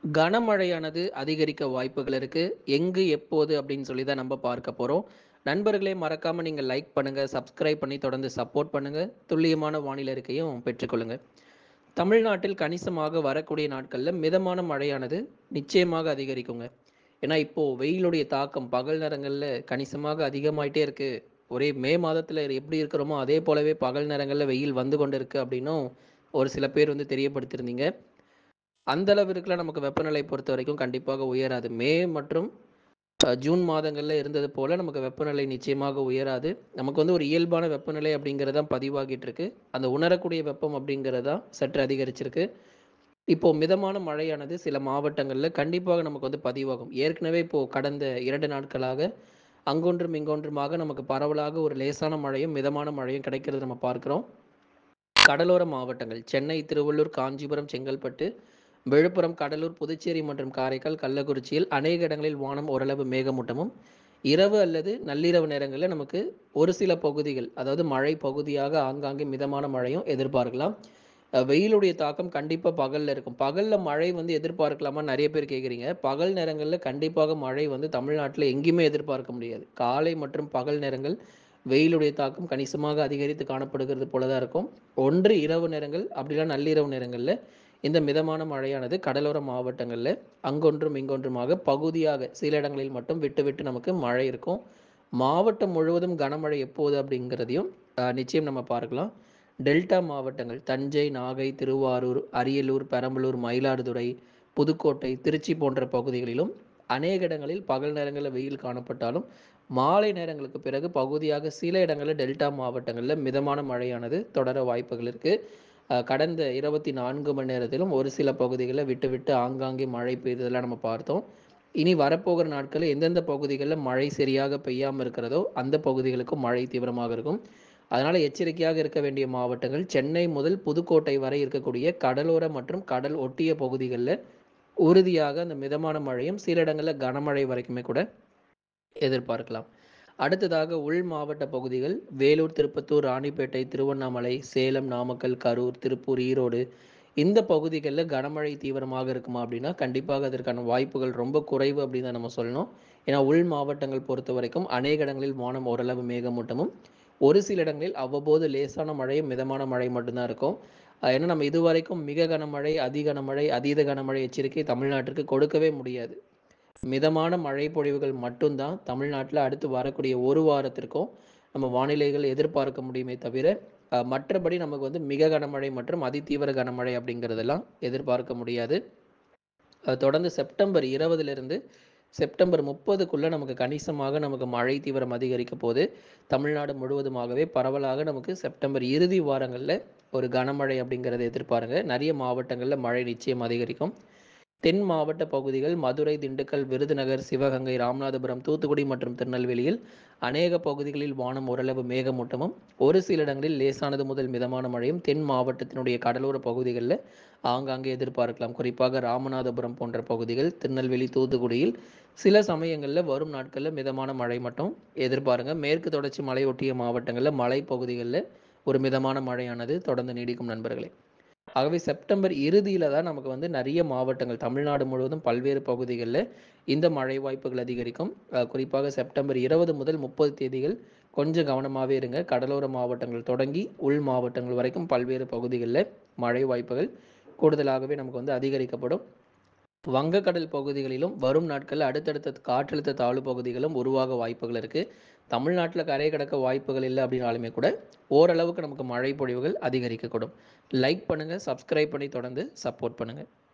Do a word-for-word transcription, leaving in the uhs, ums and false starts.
கனமழையானது அதிகரிக்க வாய்ப்புகள் இருக்கு. எங்கு, எப்போது அப்படின்னு சொல்லி தான் நம்ம பார்க்க போறோம். நண்பர்களே மறக்காம நீங்க லைக் பண்ணுங்க, சப்ஸ்கிரைப் பண்ணி தொடர்ந்து சப்போர்ட் பண்ணுங்க. துல்லியமான வானிலை அறிக்கையும் பெற்றுக்கொள்ளுங்க. தமிழ்நாட்டில் கணிசமாக வரக்கூடிய நாட்கள்ல மிதமான மழையானது நிச்சயமாக அதிகரிக்குங்க. ஏன்னா இப்போ வெயிலுடைய தாக்கம் பகல் நேரங்கள்ல கணிசமாக அதிகமாயிட்டே இருக்கு. ஒரே மே மாதத்துல எப்படி இருக்கிறோமோ அதே போலவே பகல் நேரங்கள்ல வெயில் வந்து கொண்டிருக்கு அப்படின்னும் ஒரு சில பேர் வந்து தெரியப்படுத்தியிருந்தீங்க. அந்த அளவிற்குலாம் நமக்கு வெப்பநிலை பொறுத்தவரைக்கும் கண்டிப்பாக உயராது. மே மற்றும் அ ஜூன் மாதங்கள்ல இருந்தது போல நமக்கு வெப்பநிலை நிச்சயமாக உயராது. நமக்கு வந்து ஒரு இயல்பான வெப்பநிலை அப்படிங்கிறது தான் பதிவாகிட்டு இருக்கு. அந்த உணரக்கூடிய வெப்பம் அப்படிங்கிறது தான் சற்று அதிகரிச்சிருக்கு. இப்போ மிதமான மழையானது சில மாவட்டங்கள்ல கண்டிப்பாக நமக்கு வந்து பதிவாகும். ஏற்கனவே இப்போ கடந்த இரண்டு நாட்களாக அங்கொன்றும், இங்கொன்றுமாக நமக்கு பரவலாக ஒரு லேசான மழையும், மிதமான மழையும் கிடைக்கிறத நம்ம பார்க்கிறோம். கடலோர மாவட்டங்கள் சென்னை, திருவள்ளூர், காஞ்சிபுரம், செங்கல்பட்டு, விழுப்புரம், கடலூர், புதுச்சேரி மற்றும் காரைக்கால், கள்ளக்குறிச்சியில் அநேக இடங்களில் வானம் ஓரளவு மேகமூட்டமும், இரவு அல்லது நள்ளிரவு நேரங்களில் நமக்கு ஒரு சில பகுதிகள், அதாவது மழை பகுதியாக ஆங்காங்கே மிதமான மழையும் எதிர்பார்க்கலாம். அ வெயிலுடைய தாக்கம் கண்டிப்பா பகல்ல இருக்கும். பகல்ல மழை வந்து எதிர்பார்க்கலாமான்னு நெறைய பேர் கேட்குறீங்க. பகல் நேரங்கள்ல கண்டிப்பாக மழை வந்து தமிழ்நாட்டுல எங்கேயுமே எதிர்பார்க்க முடியாது. காலை மற்றும் பகல் நேரங்கள் வெயிலுடைய தாக்கம் கணிசமாக அதிகரித்து காணப்படுகிறது போல தான் இருக்கும். ஒன்று இரவு நேரங்கள், அப்படி இல்ல நள்ளிரவு நேரங்கள்ல இந்த மிதமான மழையானது கடலோர மாவட்டங்கள்ல அங்கொன்றும், இங்கொன்றுமாக பகுதியாக சில இடங்களில் மட்டும் விட்டு, விட்டு நமக்கு மழை இருக்கும். மாவட்டம் முழுவதும் கனமழை எப்போது அப்படிங்கிறதையும் அ நிச்சயம் நம்ம பார்க்கலாம். டெல்டா மாவட்டங்கள் தஞ்சை, நாகை, திருவாரூர், அரியலூர், பெரம்பலூர், மயிலாடுதுறை, புதுக்கோட்டை, திருச்சி போன்ற பகுதிகளிலும் அநேக இடங்களில் பகல் நேரங்களில் வெயில் காணப்பட்டாலும், மாலை நேரங்களுக்கு பிறகு பகுதியாக சில இடங்களில் டெல்டா மாவட்டங்கள்ல மிதமான மழையானது தொடர வாய்ப்புகள் இருக்கு. அ கடந்த இருபத்தி நான்கு மணி நேரத்திலும் ஒரு சில பகுதிகளில் விட்டு விட்டு ஆங்காங்கே மழை பெய்ததெல்லாம் நம்ம பார்த்தோம். இனி வரப்போகிற நாட்களில் எந்தெந்த பகுதிகளில் மழை சரியாக பெய்யாம இருக்கிறதோ, அந்த பகுதிகளுக்கும் மழை தீவிரமாக இருக்கும். அதனால எச்சரிக்கையாக இருக்க வேண்டிய மாவட்டங்கள் சென்னை முதல் புதுக்கோட்டை வரை இருக்கக்கூடிய கடலோர மற்றும் கடல் ஒட்டிய பகுதிகளில் உறுதியாக அந்த மிதமான மழையும், சில இடங்கள்ல கனமழை வரைக்குமே கூட எதிர்பார்க்கலாம். அடுத்ததாக உள் மாவட்ட பகுதிகள் வேலூர், திருப்பத்தூர், ராணிப்பேட்டை, திருவண்ணாமலை, சேலம், நாமக்கல், கரூர், திருப்பூர், ஈரோடு இந்த பகுதிகள்ல கனமழை தீவிரமாக இருக்குமா அப்படின்னா, கண்டிப்பாக அதற்கான வாய்ப்புகள் ரொம்ப குறைவு அப்படின்னு தான் நம்ம சொல்லணும். ஏன்னா, உள் மாவட்டங்கள் பொறுத்தவரைக்கும் அநேக இடங்களில் வானம் ஓரளவு மேகமூட்டமும், ஒரு சில இடங்களில் அவ்வப்போது லேசான மழையும், மிதமான மழை மட்டும் தான் இருக்கும். அ ஏன்னா நம்ம இதுவரைக்கும் மிக கனமழை, அதி கனமழை, அதீத கனமழை எச்சரிக்கை தமிழ்நாட்டிற்கு கொடுக்கவே முடியாது. மிதமான மழை பொழிவுகள் மட்டும் தான் தமிழ்நாட்டுல அடுத்து வரக்கூடிய ஒரு வாரத்திற்கும் நம்ம வானிலைகள் எதிர்பார்க்க முடியுமே தவிர, அ மற்றபடி நமக்கு வந்து மிக கனமழை மற்றும் அதிதீவிர கனமழை அப்படிங்கிறதெல்லாம் எதிர்பார்க்க முடியாது. அ தொடர்ந்து செப்டம்பர் இருபதிலிருந்து செப்டம்பர் முப்பதுக்குள்ள நமக்கு கணிசமாக நமக்கு மழை தீவிரம் அதிகரிக்க போது. தமிழ்நாடு முழுவதுமாகவே பரவலாக நமக்கு செப்டம்பர் இறுதி வாரங்கள்ல ஒரு கனமழை அப்படிங்கிறத எதிர்பாருங்க. நிறைய மாவட்டங்கள்ல மழை நிச்சயம் அதிகரிக்கும். தென் மாவட்ட பகுதிகள் மதுரை, திண்டுக்கல், விருதுநகர், சிவகங்கை, ராமநாதபுரம், தூத்துக்குடி மற்றும் திருநெல்வேலியில் அநேக பகுதிகளில் வானம் ஓரளவு மேகமூட்டமும், ஒரு சில இடங்களில் லேசானது முதல் மிதமான மழையும் தென் மாவட்டத்தினுடைய கடலோர பகுதிகளில் ஆங்காங்கே எதிர்பார்க்கலாம். குறிப்பாக ராமநாதபுரம் போன்ற பகுதிகள், திருநெல்வேலி, தூத்துக்குடியில் சில சமயங்களில் வரும் நாட்களில் மிதமான மழை மட்டும் எதிர்பாருங்க. மேற்கு தொடர்ச்சி மலையொட்டிய மாவட்டங்களில் மலை பகுதிகளில் ஒரு மிதமான மழையானது தொடர்ந்து நீடிக்கும் நண்பர்களே. ஆகவே செப்டம்பர் இறுதியில தான் நமக்கு வந்து நிறைய மாவட்டங்கள் தமிழ்நாடு முழுவதும் பல்வேறு பகுதிகளில் இந்த மழை வாய்ப்புகள் அதிகரிக்கும். அஹ் குறிப்பாக செப்டம்பர் இருபது முதல் முப்பது தேதிகள் கொஞ்சம் கவனமாகவே இருங்க. கடலோர மாவட்டங்கள் தொடங்கி உள் மாவட்டங்கள் வரைக்கும் பல்வேறு பகுதிகளில் மழை வாய்ப்புகள் கூடுதலாகவே நமக்கு வந்து அதிகரிக்கப்படும். வங்கக்கடல் பகுதிகளிலும் வரும் நாட்களில் அடுத்தடுத்த காற்றழுத்த தாழ்வு பகுதிகளும் உருவாக வாய்ப்புகள் இருக்கு. தமிழ்நாட்டில் கரை கடக்க வாய்ப்புகள் இல்லை அப்படின்னாலுமே கூட ஓரளவுக்கு நமக்கு மழை பொழிவுகள் அதிகரிக்கக்கூடும். லைக் பண்ணுங்க, சப்ஸ்கிரைப் பண்ணி தொடர்ந்து சப்போர்ட் பண்ணுங்க.